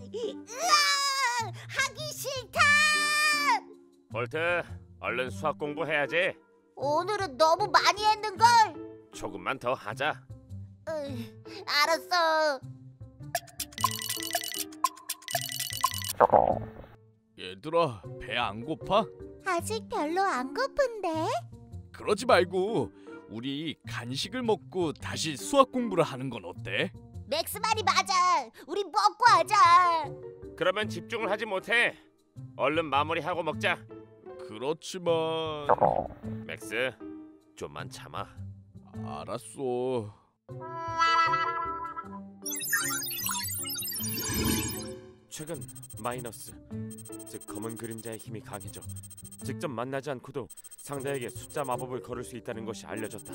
으아! 하기 싫다. 볼트, 얼른 수학 공부해야지. 오늘은 너무 많이 했는걸. 조금만 더 하자. 알았어. 얘들아, 배 안 고파? 아직 별로 안 고픈데. 그러지 말고 우리 간식을 먹고 다시 수학 공부를 하는 건 어때? 맥스 말이 맞아. 우리 먹고 하자. 그러면 집중을 하지 못해. 얼른 마무리하고 먹자. 그렇지만... 맥스, 좀만 참아. 알았어. 최근 마이너스, 즉 검은 그림자의 힘이 강해져 직접 만나지 않고도 상대에게 숫자 마법을 걸을 수 있다는 것이 알려졌다.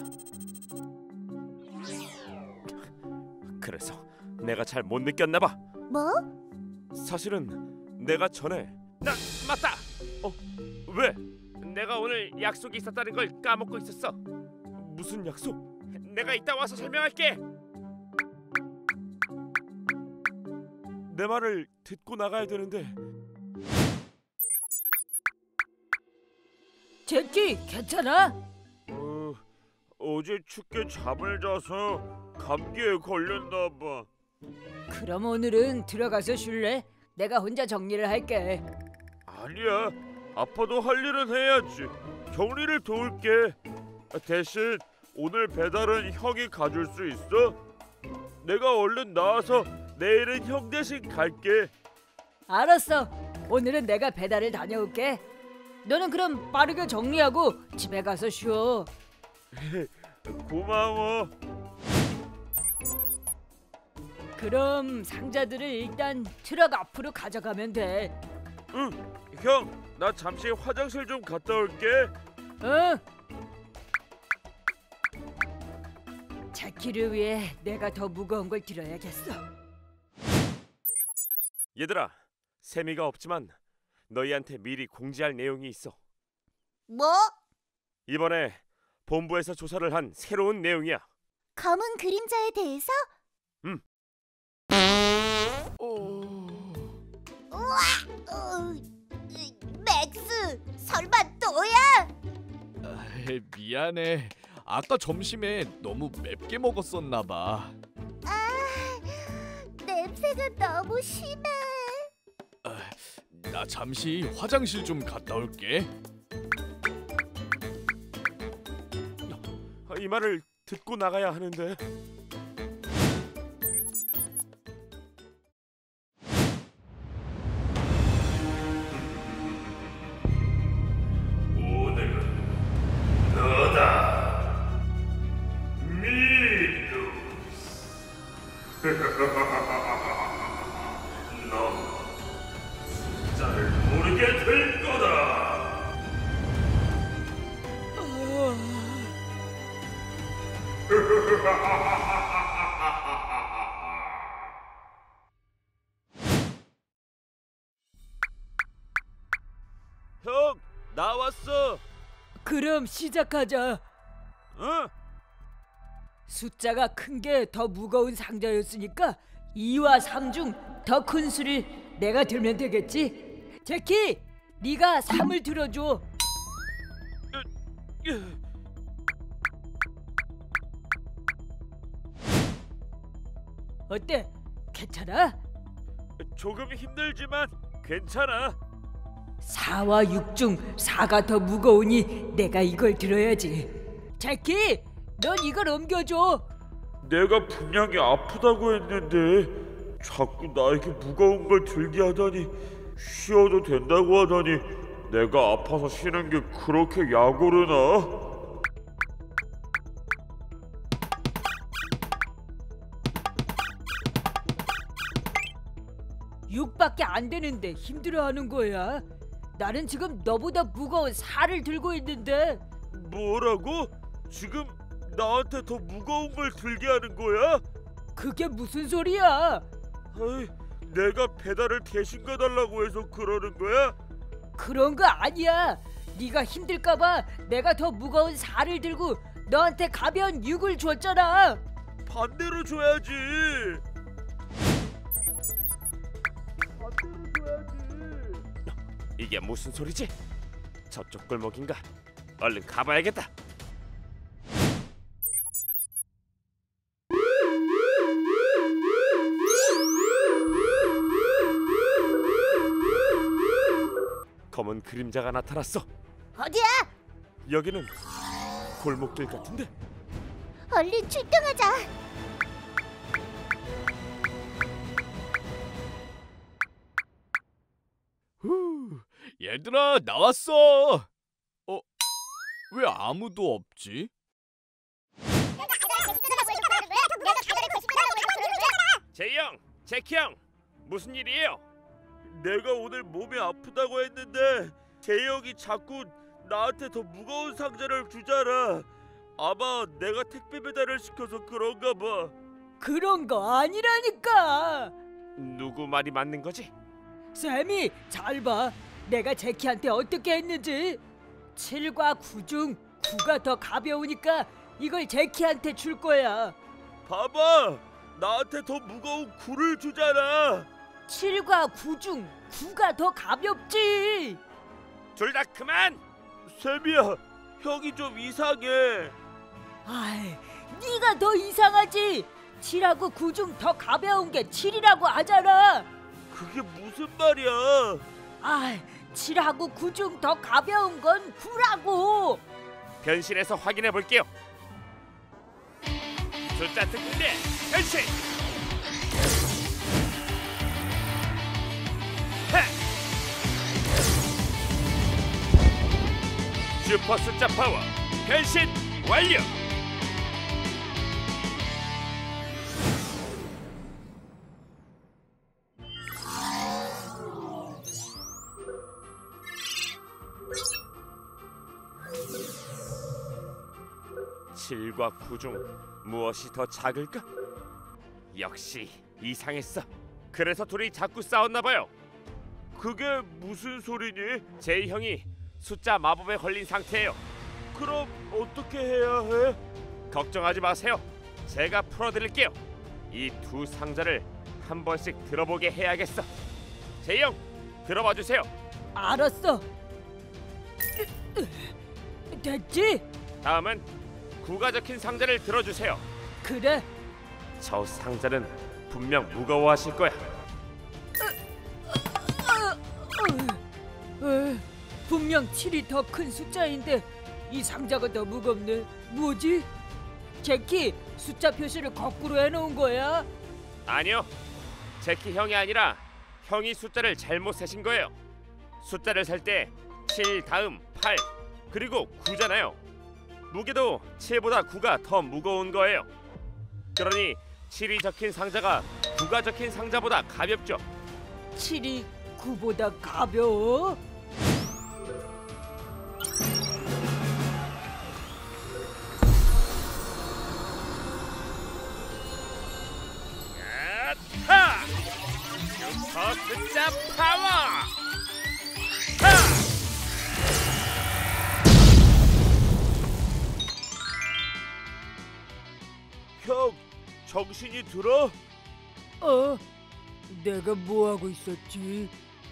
그래서 내가 잘 못 느꼈나 봐. 뭐? 사실은 내가 전에 맞다. 왜? 내가 오늘 약속이 있었다는 걸 까먹고 있었어. 무슨 약속? 내가 이따 와서 설명할게. 내 말을 듣고 나가야 되는데. 제키, 괜찮아? 어제 춥게 잠을 자서 감기에 걸렸나 봐. 그럼 오늘은 들어가서 쉴래? 내가 혼자 정리를 할게. 아니야, 아파도 할 일은 해야지. 정리를 도울게. 대신 오늘 배달은 형이 가줄 수 있어? 내가 얼른 나와서 내일은 형 대신 갈게. 알았어. 오늘은 내가 배달을 다녀올게. 너는 그럼 빠르게 정리하고 집에 가서 쉬어. 고마워. 그럼 상자들을 일단 트럭 앞으로 가져가면 돼. 응, 형, 나 잠시 화장실 좀 갔다 올게. 어? 제키를 위해 내가 더 무거운 걸 들어야겠어. 얘들아, 세미가 없지만 너희한테 미리 공지할 내용이 있어. 뭐? 이번에 본부에서 조사를 한 새로운 내용이야. 검은 그림자에 대해서? 우와! 맥스, 설마 너야? 미안해. 아까 점심에 너무 맵게 먹었었나 봐. 냄새가 너무 심해. 나 잠시 화장실 좀 갔다 올게. 이 말을 듣고 나가야 하는데. 오늘은 너다, 미누스. 너 숫자를 모르게 될 거다. 형, 나왔어. 그럼 시작하자. 응? 숫자가 큰 게 더 무거운 상자였으니까 2와 3 중 더 큰 수를 내가 들면 되겠지? 제키, 네가 3을 들어줘. 어때? 괜찮아? 조금 힘들지만 괜찮아. 4와 6 중 4가 더 무거우니 내가 이걸 들어야지. 제키, 넌 이걸 옮겨줘. 내가 분명히 아프다고 했는데 자꾸 나에게 무거운 걸 들게 하다니, 쉬어도 된다고 하다니 내가 아파서 쉬는 게 그렇게 약오르나? 6밖에 안 되는데 힘들어하는 거야. 나는 지금 너보다 무거운 4를 들고 있는데. 뭐라고? 지금 나한테 더 무거운 걸 들게 하는 거야? 그게 무슨 소리야? 아이, 내가 배달을 대신 가달라고 해서 그러는 거야? 그런 거 아니야. 네가 힘들까봐 내가 더 무거운 4를 들고 너한테 가벼운 6을 줬잖아. 반대로 줘야지. 이게 무슨 소리지? 저쪽 골목인가? 얼른 가봐야겠다. 검은 그림자가 나타났어. 어디야? 여기는 골목길 같은데? 얼른 출동하자. 얘들아, 나왔어. 왜 아무도 없지? 제이 형, 제키 형, 무슨 일이에요? 내가 오늘 몸이 아프다고 했는데 제이 형이 자꾸 나한테 더 무거운 상자를 주잖아. 아마 내가 택배 배달을 시켜서 그런가 봐. 그런 거 아니라니까. 누구 말이 맞는 거지? 쌤이 잘 봐. 내가 제키한테 어떻게 했는지. 7과 9 중 9가 더 가벼우니까 이걸 제키한테 줄 거야. 봐봐, 나한테 더 무거운 9를 주잖아. 7과 9 중 9가 더 가볍지. 둘 다 그만. 쌤이야, 형이 좀 이상해. 아이, 네가 더 이상하지. 7하고 9 중 더 가벼운 게 7이라고 하잖아. 그게 무슨 말이야? 아이, 7하고 9 중 더 가벼운 건 9라고. 변신해서 확인해 볼게요. 숫자 특대 변신. 하! 슈퍼 숫자 파워 변신 완료. 칠과 9 중 무엇이 더 작을까? 역시 이상했어. 그래서 둘이 자꾸 싸웠나 봐요. 그게 무슨 소리니? 제이 형이 숫자 마법에 걸린 상태예요. 그럼 어떻게 해야 해? 걱정하지 마세요. 제가 풀어드릴게요. 이 두 상자를 한 번씩 들어보게 해야겠어. 제이 형, 들어봐 주세요. 알았어. 됐지? 다음은 9가 적힌 상자를 들어주세요. 그래. 저 상자는 분명 무거워하실 거야. 분명 7이 더 큰 숫자인데 이 상자가 더 무겁네. 뭐지? 제키, 숫자 표시를 거꾸로 해놓은 거야? 아니요, 제키 형이 아니라 형이 숫자를 잘못 세신 거예요. 숫자를 셀 때 7 다음 8 그리고 9잖아요. 무게도 7보다 9가 더 무거운 거예요. 그러니 7이 적힌 상자가 9가 적힌 상자보다 가볍죠. 7이 9보다 가벼워? 하! 슈퍼 숫자 파워! 하! 형, 정신이 들어? 내가 뭐 하고 있었지?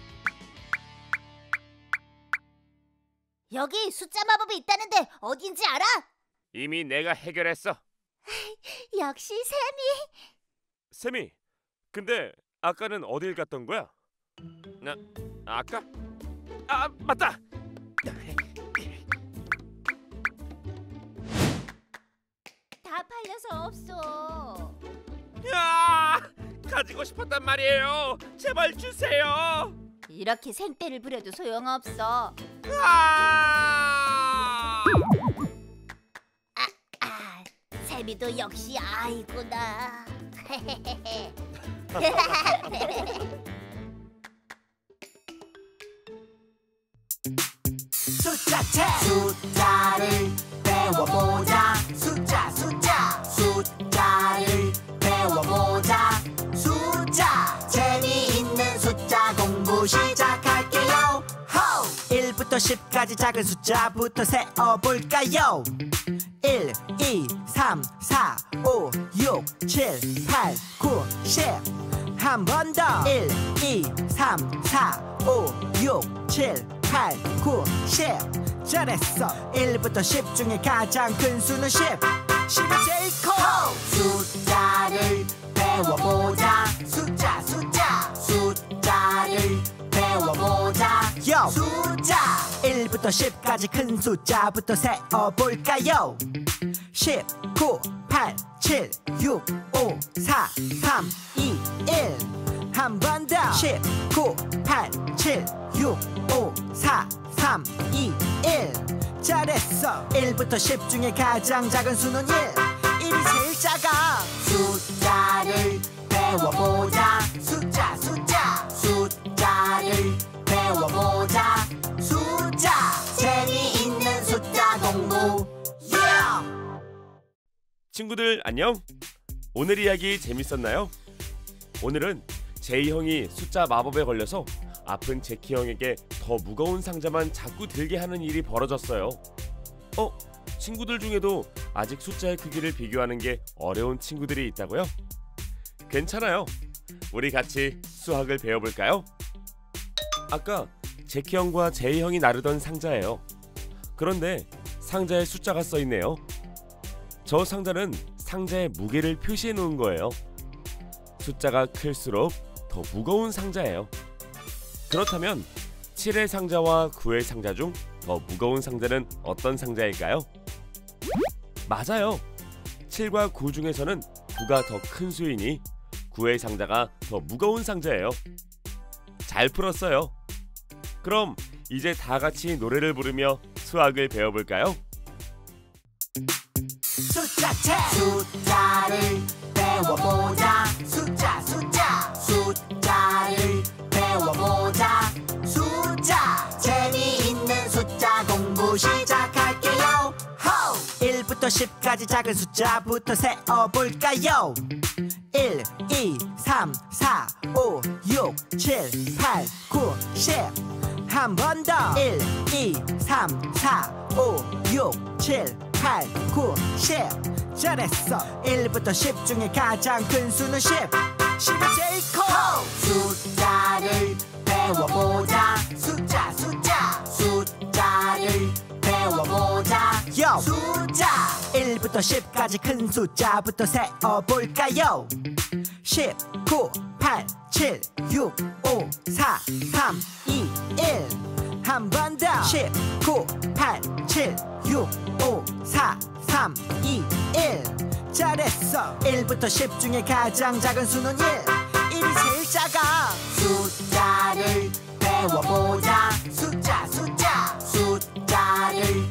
여기 숫자 마법이 있다는데 어딘지 알아? 이미 내가 해결했어. 역시 샘이. 쌤이, 근데 아까는 어딜 갔던 거야? 아까? 아, 맞다! 다 팔려서 없어. 야! 가지고 싶었단 말이에요. 제발 주세요. 이렇게 생떼를 부려도 소용없어. 아! 샘이도 역시 아이구나. 숫자를 배워보자. 숫자를 배워보자. 숫자 재미있는 숫자 공부 시작할게요. 1부터 10까지 작은 숫자부터 세어볼까요? 1, 2, 3, 4, 5, 6, 7, 8, 9, 10. 한 번 더 1, 2, 3, 4, 5, 6, 7, 8, 9, 10 잘했어 1부터 10 중에 가장 큰 수는 10 10이 제일 커 숫자를 배워보자 숫자를 배워보자 숫자 1부터 10까지 큰 숫자부터 세어볼까요 10, 9, 8, 7, 6, 5, 4, 3, 2, 1 한 번 더 10, 9, 8, 7, 6, 5, 4, 3, 2, 1 잘했어 1부터 10 중에 가장 작은 수는 1 1이 제일 작아 숫자를 배워보자 숫자를 배워보자 숫자 재미있는 숫자 공부 친구들 안녕. 오늘 이야기 재밌었나요? 오늘은 제이 형이 숫자 마법에 걸려서 아픈 제키 형에게 더 무거운 상자만 자꾸 들게 하는 일이 벌어졌어요. 친구들 중에도 아직 숫자의 크기를 비교하는 게 어려운 친구들이 있다고요? 괜찮아요. 우리 같이 수학을 배워볼까요? 아까 제키 형과 제이 형이 나르던 상자예요. 그런데 상자에 숫자가 써 있네요. 저 상자는 상자의 무게를 표시해 놓은 거예요. 숫자가 클수록 더 무거운 상자예요. 그렇다면 7의 상자와 9의 상자 중 더 무거운 상자는 어떤 상자일까요? 맞아요. 7과 9 중에서는 9가 더 큰 수이니 9의 상자가 더 무거운 상자예요. 잘 풀었어요. 그럼 이제 다 같이 노래를 부르며 수학을 배워볼까요? 숫자를 배워보자 숫자를 배워보자 숫자 재미있는 숫자 공부 시작할게요 1부터 10까지 작은 숫자부터 세어볼까요 1, 2, 3, 4, 5, 6, 7, 8, 9, 10 한 번 더 1, 2, 3, 4, 5, 6, 7, 8, 9, 10 잘했어 1부터 10 중에 가장 큰 수는 10 10이 제일 커 숫자를 배워보자 숫자를 배워보자 숫자 1부터 10까지 큰 숫자부터 세어볼까요 10, 9, 8, 7, 6, 5, 4, 3, 2, 1 한 번 더 10, 9, 8, 7, 6, 5, 4, 3, 2, 1 잘했어 1부터 10 중에 가장 작은 수는 1 1이 제일 작아 숫자를 배워보자 숫자를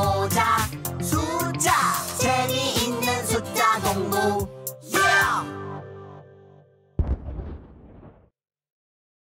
배워보자 숫자 재미있는 숫자 공부